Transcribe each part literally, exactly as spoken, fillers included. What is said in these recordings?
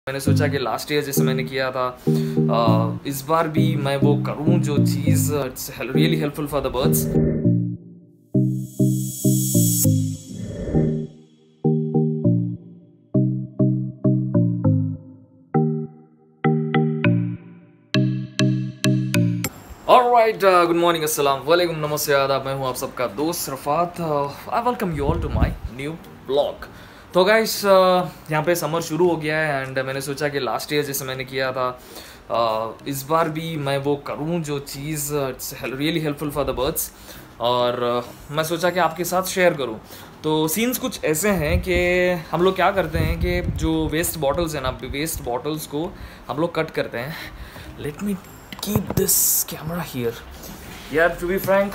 मैंने सोचा कि लास्ट ईयर जैसे मैंने किया था आ, इस बार भी मैं वो करूं जो चीज़ it's really helpful for the birds. Alright, good morning, अस्सलाम वालेकुम, नमस्ते, आदाब। मैं हूं आप सबका दोस्त Rafat. I welcome you all to my new blog. तो गाइस यहाँ पे समर शुरू हो गया है एंड मैंने सोचा कि लास्ट ईयर जैसे मैंने किया था uh, इस बार भी मैं वो करूं जो चीज़ it's really helpful for the birds. और uh, मैं सोचा कि आपके साथ शेयर करूं। तो सीन्स कुछ ऐसे हैं कि हम लोग क्या करते हैं कि जो वेस्ट बॉटल्स हैं ना, वेस्ट बॉटल्स को हम लोग कट करते हैं। Let me keep this camera here. यार टू बी फ्रैंक,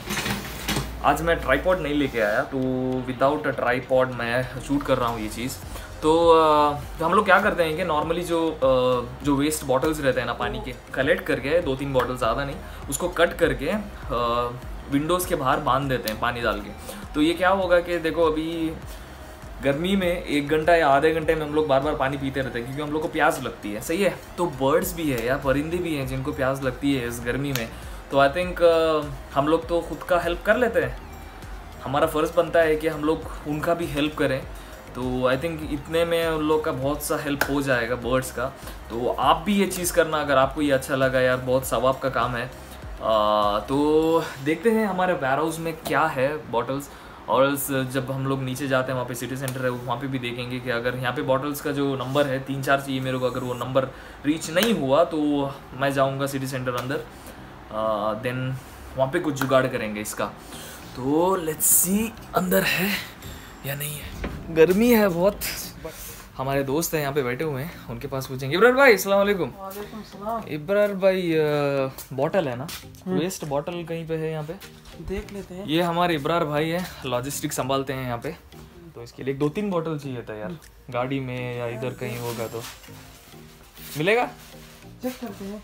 आज मैं ट्राईपॉड नहीं लेके आया, तो विदाउट अ ट्राईपॉड मैं शूट कर रहा हूँ ये चीज़। तो, तो हम लोग क्या करते हैं कि नॉर्मली जो जो वेस्ट बॉटल्स रहते हैं ना पानी के, कलेक्ट करके दो तीन बॉटल, ज़्यादा नहीं, उसको कट करके विंडोज़ के बाहर बांध देते हैं पानी डाल के। तो ये क्या होगा कि देखो, अभी गर्मी में एक घंटा या आधे घंटे में हम लोग बार बार पानी पीते रहते हैं क्योंकि हम लोग को प्यास लगती है, सही है। तो बर्ड्स भी है या परिंदे भी हैं जिनको प्यास लगती है इस गर्मी में। तो आई थिंक uh, हम लोग तो खुद का हेल्प कर लेते हैं, हमारा फ़र्ज़ बनता है कि हम लोग उनका भी हेल्प करें। तो आई थिंक इतने में उन लोग का बहुत सा हेल्प हो जाएगा, बर्ड्स का। तो आप भी ये चीज़ करना अगर आपको ये अच्छा लगा, यार बहुत सवाब का काम है। आ, तो देखते हैं हमारे वेयर हाउस में क्या है बॉटल्स। और जब हम लोग नीचे जाते हैं वहाँ पे सिटी सेंटर है, वहाँ पे भी देखेंगे कि अगर यहाँ पे बॉटल्स का जो नंबर है, तीन चार चाहिए मेरे को, अगर वो नंबर रीच नहीं हुआ तो मैं जाऊँगा सिटी सेंटर अंदर, देन वहाँ पे कुछ जुगाड़ करेंगे इसका। तो लेट्स सी अंदर है या नहीं है। गर्मी है बहुत। हमारे दोस्त हैं यहाँ पे बैठे हुए हैं, उनके पास पूछेंगे। इब्रार भाई, अस्सलाम वालेकुम। वालेकुम सलाम। इब्रार भाई, बॉटल है ना, वेस्ट बॉटल कहीं पे है यहाँ पे, देख लेते हैं। ये हमारे इब्रार भाई है, लॉजिस्टिक संभालते हैं यहाँ पे। तो इसके लिए दो तीन बॉटल चाहिए था यार, गाड़ी में या इधर कहीं होगा तो मिलेगा। चेक करते हैं।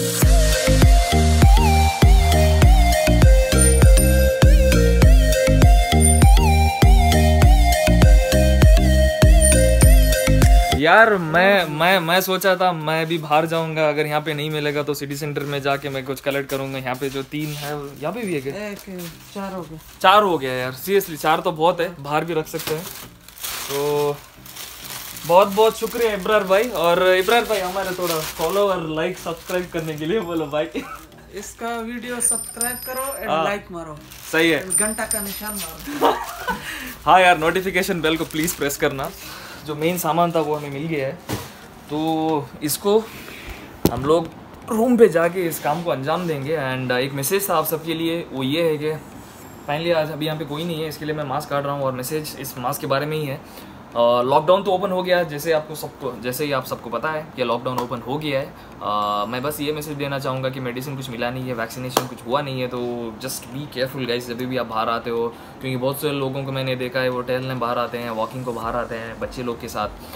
यार मैं मैं मैं सोचा था मैं भी बाहर जाऊंगा, अगर यहाँ पे नहीं मिलेगा तो सिटी सेंटर में जाके मैं कुछ कलेक्ट करूंगा। यहाँ पे जो तीन है, यहाँ पे भी है क्या? एक चार हो गया। चार हो गया यार, सीरियसली चार तो बहुत है, बाहर भी रख सकते हैं। तो बहुत बहुत शुक्रिया इब्रार भाई। और इब्रार भाई हमारे थोड़ा फॉलो और लाइक सब्सक्राइब करने के लिए बोलो भाई। इसका वीडियो सब्सक्राइब करो एंड लाइक मारो। सही है, घंटा का निशान मारो। हाँ यार, नोटिफिकेशन बेल को प्लीज़ प्रेस करना। जो मेन सामान था वो हमें मिल गया है, तो इसको हम लोग रूम पे जाके इस काम को अंजाम देंगे। एंड एक मैसेज था आप सबके लिए, वो ये है कि फाइनली आज अभी यहाँ पे कोई नहीं है, इसके लिए मैं मास्क काट रहा हूँ। और मैसेज इस मास्क के बारे में ही है। लॉकडाउन तो ओपन हो गया है, जैसे आपको सबको जैसे ही आप सबको पता है कि लॉकडाउन ओपन हो गया है। uh, मैं बस ये मैसेज देना चाहूँगा कि मेडिसिन कुछ मिला नहीं है, वैक्सीनेशन कुछ हुआ नहीं है, तो जस्ट बी केयरफुल गाइस जब भी आप बाहर आते हो। क्योंकि बहुत से लोगों को मैंने देखा है वो टहलने बाहर आते हैं, वॉकिंग को बाहर आते हैं बच्चे लोग के साथ।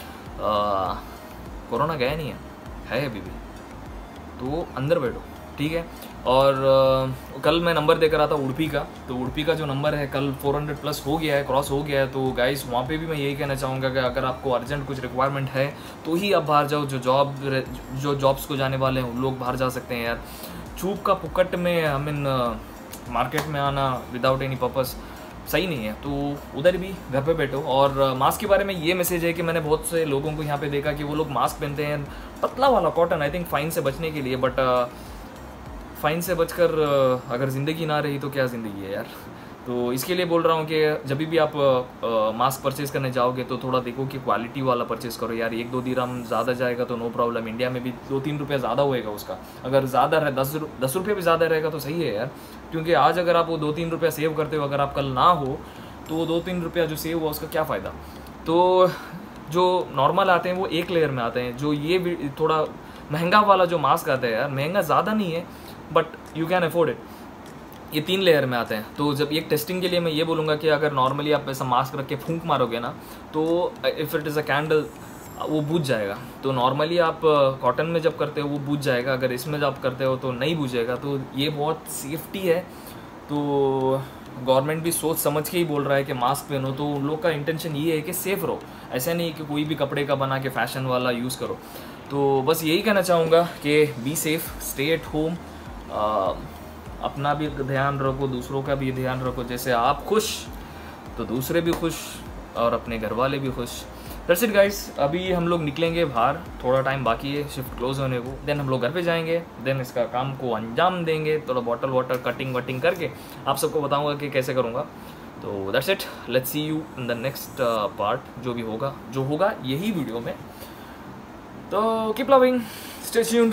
कोरोना गया नहीं है, है अभी भी, तो अंदर बैठो, ठीक है। और uh, कल मैं नंबर देकर आता उड़पी का, तो उड़पी का जो नंबर है कल चार सौ प्लस हो गया है, क्रॉस हो गया है। तो गाइस वहाँ पे भी मैं यही कहना चाहूँगा कि अगर आपको अर्जेंट कुछ रिक्वायरमेंट है तो ही आप बाहर जाओ। जो जॉब जो जॉब्स को जाने वाले हैं उन लोग बाहर जा सकते हैं यार। चूप का पुकट में आई मीन मार्केट में आना विदाउट एनी पर्पस सही नहीं है, तो उधर भी घर पे बैठो। और मास्क के बारे में ये मैसेज है कि मैंने बहुत से लोगों को यहाँ पे देखा कि वो लोग मास्क पहनते हैं पतला वाला कॉटन, आई थिंक फाइन से बचने के लिए। बट फाइन से बचकर अगर ज़िंदगी ना रही तो क्या ज़िंदगी है यार। तो इसके लिए बोल रहा हूँ कि जब भी आप आ, मास्क परचेज़ करने जाओगे तो थोड़ा देखो कि क्वालिटी वाला परचेज़ करो यार। एक दो दिरहम ज़्यादा जाएगा तो नो प्रॉब्लम, इंडिया में भी दो तीन रुपये ज़्यादा होएगा उसका। अगर ज़्यादा है दस दस रुपये भी ज़्यादा रहेगा तो सही है यार। क्योंकि आज अगर आप वो दो तीन रुपया सेव करते हो, अगर आप कल ना हो तो दो तीन रुपया जो सेव हुआ उसका क्या फ़ायदा। तो जो नॉर्मल आते हैं वो एक लेयर में आते हैं, जो ये थोड़ा महंगा वाला जो मास्क आता है यार, महंगा ज़्यादा नहीं है but you can afford it, ये तीन लेयर में आते हैं। तो जब एक टेस्टिंग के लिए मैं ये बोलूँगा कि अगर नॉर्मली आप ऐसा मास्क रख के फूंक मारोगे ना, तो if it is a candle वो बुझ जाएगा। तो नॉर्मली आप कॉटन में जब करते हो वो बुझ जाएगा, अगर इसमें जब करते हो तो नहीं बुझेगा। तो ये बहुत सेफ्टी है। तो गवर्नमेंट भी सोच समझ के ही बोल रहा है कि मास्क पहनो, तो उन लोग का इंटेंशन ये है कि सेफ़ रहो, ऐसा नहीं कि कोई भी कपड़े का बना के फैशन वाला यूज़ करो। तो बस यही कहना चाहूँगा कि be safe, stay at home, अपना भी ध्यान रखो, दूसरों का भी ध्यान रखो, जैसे आप खुश तो दूसरे भी खुश और अपने घर वाले भी खुश। दैट्स इट गाइस, अभी हम लोग निकलेंगे बाहर, थोड़ा टाइम बाकी है शिफ्ट क्लोज होने को, देन हम लोग घर पे जाएंगे, देन इसका काम को अंजाम देंगे, थोड़ा बॉटल वाटर कटिंग वटिंग करके आप सबको बताऊंगा कि कैसे करूँगा। तो that's it, let's see you in the next part, जो भी होगा जो होगा यही वीडियो में। तो keep loving, stay tuned.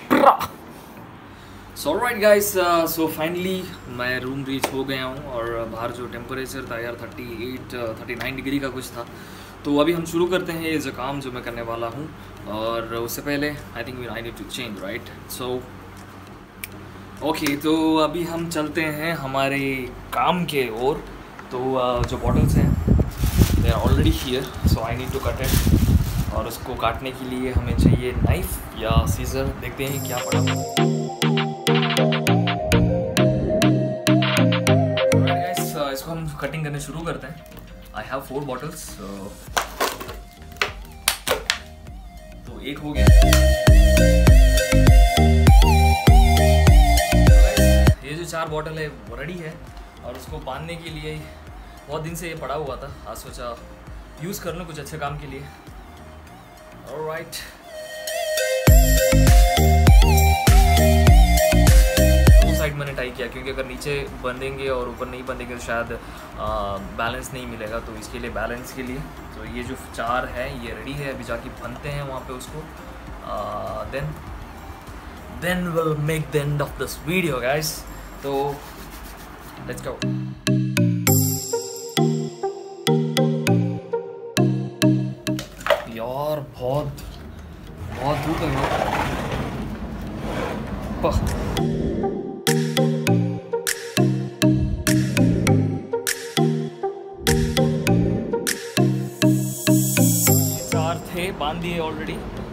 So alright guys, so finally मैं रूम रीच हो गया हूँ और बाहर जो टेम्परेचर था यार thirty eight thirty nine degree का कुछ था। तो अभी हम शुरू करते हैं ये जो काम जो मैं करने वाला हूँ, और उससे पहले I think I need to change right. So okay, तो अभी हम चलते हैं हमारे काम के ओर। तो uh, जो बॉटल्स हैं they are already here, so I need to cut it, और उसको काटने के लिए हमें चाहिए नाइफ या सीजर, देखते हैं क्या पड़ा हुआ। इसको हम कटिंग करने शुरू करते हैं। आई हैव फोर बॉटल्स, तो एक हो गया। ये जो चार बॉटल है वो रेडी है, और उसको बांधने के लिए बहुत दिन से ये पड़ा हुआ था, आज सोचा यूज़ कर लूँ कुछ अच्छे काम के लिए। ऑलराइट, मैंने टाई किया क्योंकि अगर नीचे बंधेंगे और ऊपर नहीं बंधेंगे तो शायद बैलेंस नहीं मिलेगा, तो इसके लिए बैलेंस के लिए तो ये जो चार है ये रेडी है, अभी जाके बनते हैं वहाँ पे उसको, then then will make the end of this video guys. तो लेट्स गो। यार बहुत बहुत दूर तक बांध दिए ऑलरेडी।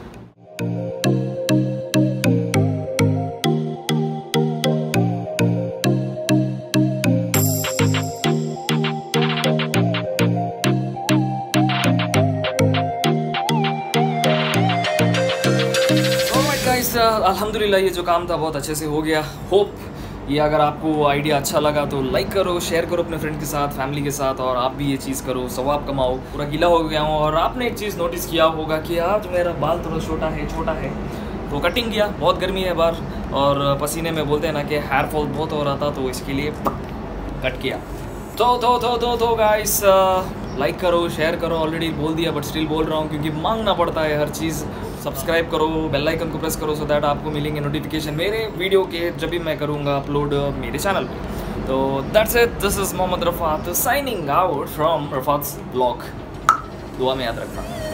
अल्हम्दुलिल्लाह ये जो काम था बहुत अच्छे से हो गया। होप ये अगर आपको आइडिया अच्छा लगा तो लाइक करो, शेयर करो अपने फ्रेंड के साथ, फैमिली के साथ, और आप भी ये चीज़ करो, सवाब कमाओ। पूरा गीला हो गया हूँ, और आपने एक चीज़ नोटिस किया होगा कि आज मेरा बाल थोड़ा छोटा है छोटा है तो कटिंग किया। बहुत गर्मी है बाहर, और पसीने में बोलते हैं ना कि हेयर फॉल बहुत हो रहा था, तो इसके लिए कट किया। तो तो तो तो तो गाइस, लाइक करो, शेयर करो, ऑलरेडी बोल दिया बट स्टिल बोल रहा हूँ क्योंकि मांगना पड़ता है हर चीज़। सब्सक्राइब करो, बेल आइकन को प्रेस करो, सो दैट आपको मिलेंगे नोटिफिकेशन मेरे वीडियो के जब भी मैं करूँगा अपलोड मेरे चैनल पे। तो that's it, this is Mohammed Rafat signing out from Rafat's blog. दुआ में याद रखना।